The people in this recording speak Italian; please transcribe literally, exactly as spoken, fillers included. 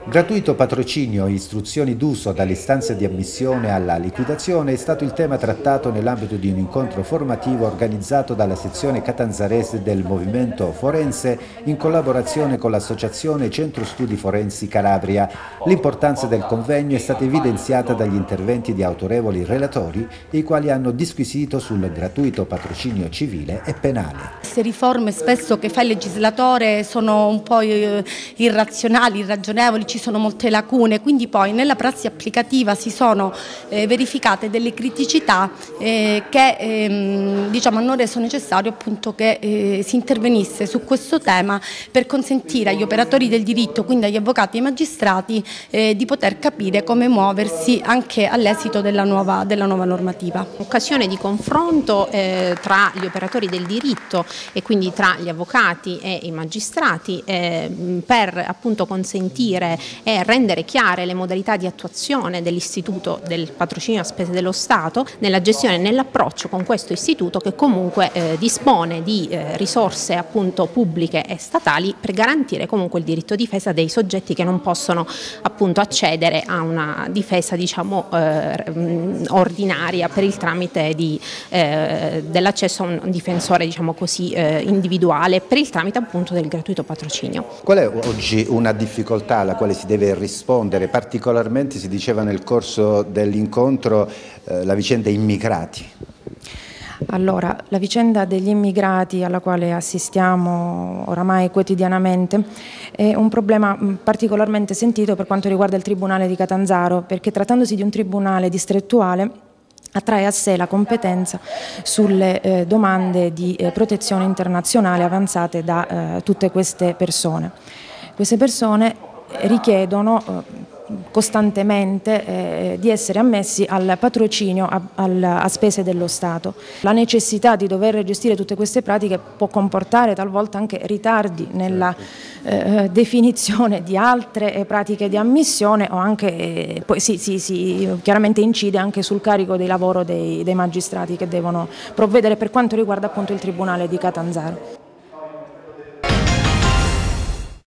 Gratuito patrocinio e istruzioni d'uso dalle istanze di ammissione alla liquidazione è stato il tema trattato nell'ambito di un incontro formativo organizzato dalla sezione catanzarese del Movimento Forense in collaborazione con l'Associazione Centro Studi Forensi Calabria. L'importanza del convegno è stata evidenziata dagli interventi di autorevoli relatori, i quali hanno disquisito sul gratuito patrocinio civile e penale. Queste riforme spesso che fa il legislatore sono un po' irrazionali, irragionevoli, ci sono molte lacune, quindi poi nella prassi applicativa si sono eh, verificate delle criticità eh, che ehm, diciamo, hanno reso necessario appunto che eh, si intervenisse su questo tema per consentire agli operatori del diritto, quindi agli avvocati e ai magistrati, eh, di poter capire come muoversi anche all'esito della nuova, della nuova normativa. Occasione di confronto eh, tra gli operatori del diritto e quindi tra gli avvocati e i magistrati eh, per appunto consentire e rendere chiare le modalità di attuazione dell'istituto del patrocinio a spese dello Stato nella gestione e nell'approccio con questo istituto che comunque eh, dispone di eh, risorse appunto pubbliche e statali per garantire comunque il diritto di difesa dei soggetti che non possono appunto accedere a una difesa diciamo eh, ordinaria per il tramite di, eh, dell'accesso a un difensore diciamo così eh, individuale per il tramite appunto del gratuito patrocinio. Qual è oggi una difficoltà alla quale si deve rispondere? Particolarmente si diceva nel corso dell'incontro eh, la vicenda immigrati. Allora, la vicenda degli immigrati alla quale assistiamo oramai quotidianamente è un problema particolarmente sentito per quanto riguarda il Tribunale di Catanzaro, perché trattandosi di un tribunale distrettuale attrae a sé la competenza sulle eh, domande di eh, protezione internazionale avanzate da eh, tutte queste persone. Queste persone richiedono eh, costantemente eh, di essere ammessi al patrocinio a, al, a spese dello Stato. La necessità di dover gestire tutte queste pratiche può comportare talvolta anche ritardi nella eh, definizione di altre eh, pratiche di ammissione o anche, eh, poi sì, sì, sì, chiaramente incide anche sul carico di lavoro dei, dei magistrati che devono provvedere per quanto riguarda appunto il Tribunale di Catanzaro.